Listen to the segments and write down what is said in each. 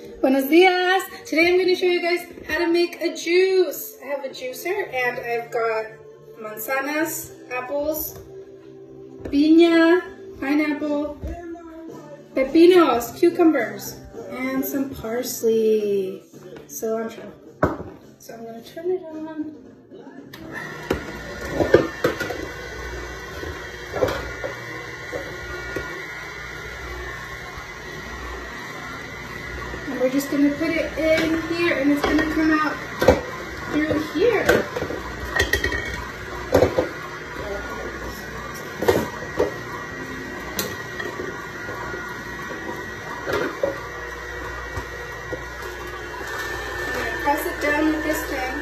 Buenos dias! Today I'm going to show you guys how to make a juice. I have a juicer and I've got manzanas, apples, piña, pineapple, pepinos, cucumbers, and some parsley, cilantro. So I'm going to turn it on. And we're just going to put it in here and it's going to come out through here. Press it down with this thing,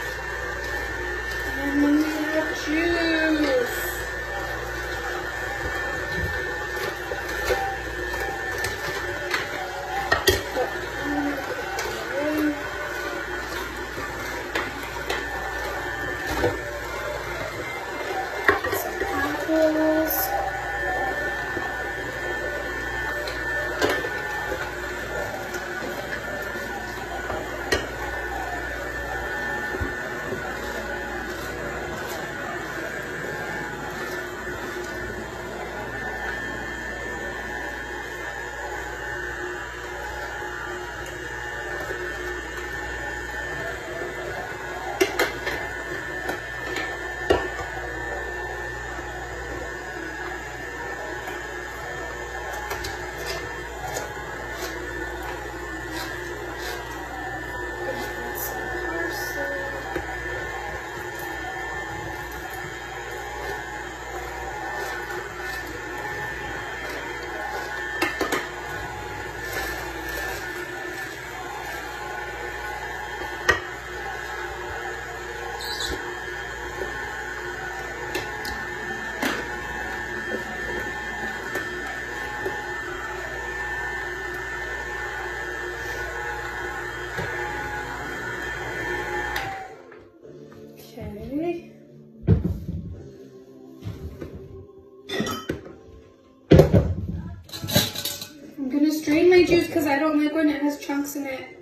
and then we have juice. Put some apples. Okay. I'm gonna strain my juice because I don't like when it has chunks in it.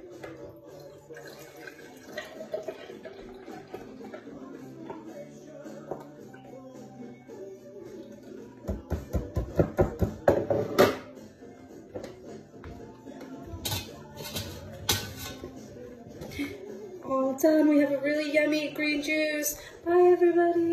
All done. We have a really yummy green juice. Bye, everybody.